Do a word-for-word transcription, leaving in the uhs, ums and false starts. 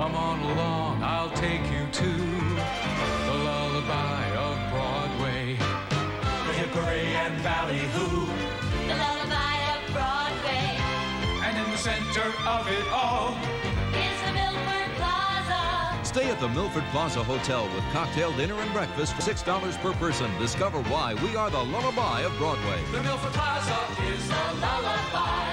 Come on along, I'll take you to the lullaby of Broadway. The hickory and ballyhoo. The lullaby of Broadway. And in the center of it all Is the Milford Plaza. Stay at the Milford Plaza Hotel with cocktail dinner and breakfast for six dollars per person. Discover why we are the lullaby of Broadway. The Milford Plaza is the lullaby